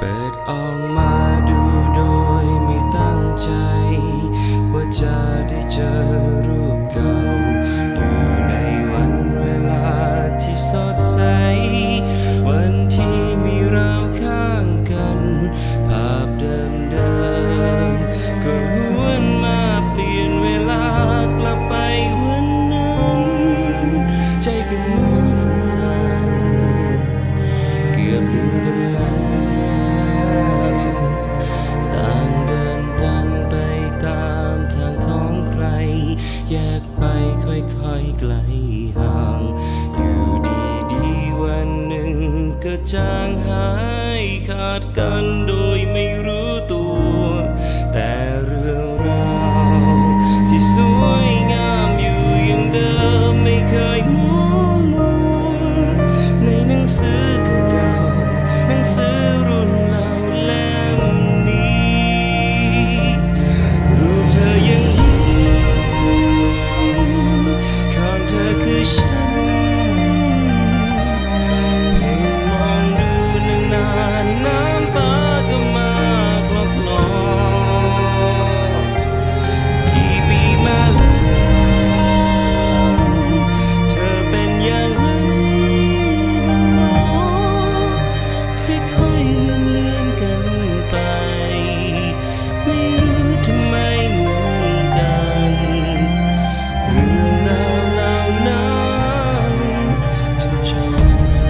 ปิดออกมาดูโดยไม่ตั้งใจว่าจะได้เจอรูปเก่าอยู่ในวันเวลาที่สดใสวันที่มีเราข้างกันภาพเดิมๆก็หวนมาเปลี่ยนเวลากลับไปวันนั้นใจก็เหมือนสั่นๆเกือบลืมกันแล้วต่างเดินกันไปตามทางของใครแยกไปค่อยๆไกลห่างอยู่ดีๆวันหนึ่งก็จางหายขาดกันโดยไม่รู้ตัวแต่เรื่องราวที่สวยงามอยู่อย่างเดิมไม่เคยมองมัวในหนังสือเก่าๆหนังสือรุ่นเล่าเล่มนี้รูปเธอยังอยู่ข้างเธอคือฉันเพียงมองดูนานๆน้ำตาก็มาคลอกี่ปีมาแล้วเธอเป็นอย่างไรบ้างหนอค่อยๆเลื่อนกันไปไม่รู้ทำไมเหมือนกันเรื่องราวเหล่านั้นจะจบล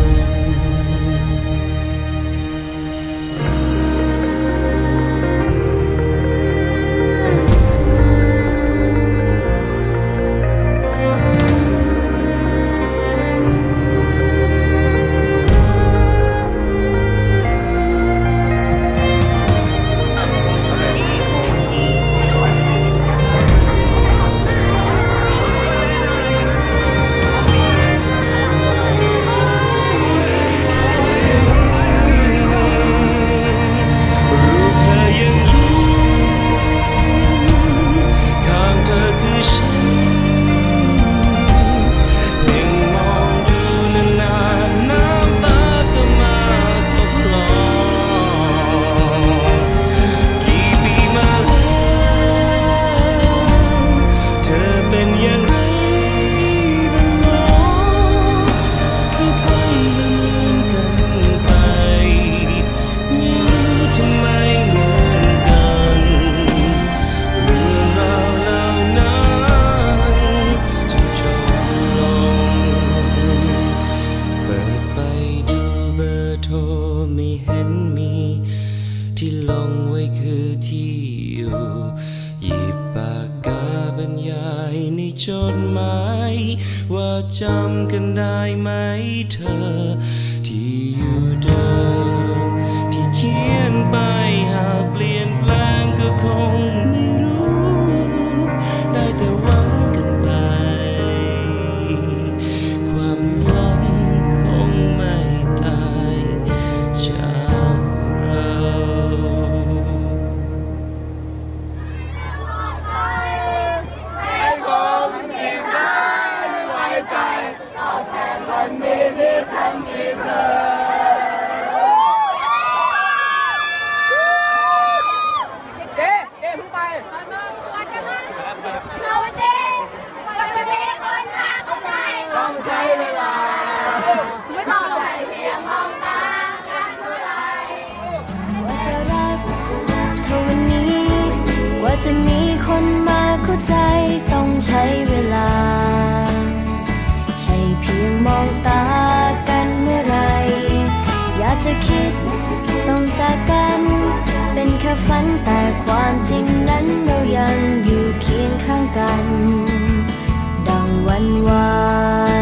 ไม่เห็นมีที่ลงไว้คือที่อยู่หยิบปากกาบรรยายในจดหมายว่าจำกันได้ไหมเธอที่อยู่เดิมที่เขียนไปหากเปลี่ยนแปลงก็คงไม่รู้ได้แต่หวังกันไปความหวังคงไม่ตายจากเราให้ผมจีบได้ไว้ใจตอบแทนวันนี้ที่ฉันมีเธอเจ๊เพิ่งไปเราจะมีคนหาเข้าใจต้องใช้เวลาไม่ต้องใช้เพียงมองตากันเท่าไรว่าจะรักเท่าวันนี้กว่าจะมีคนมาเข้าใจต้องใช้เวลาใช่เพียงมองตากันเมื่อไรอยากจะคิดต้องจากกันเป็นแค่ฝันแต่ความจริงนั้นเรายังอยู่เคียงข้างกันดังวันวาน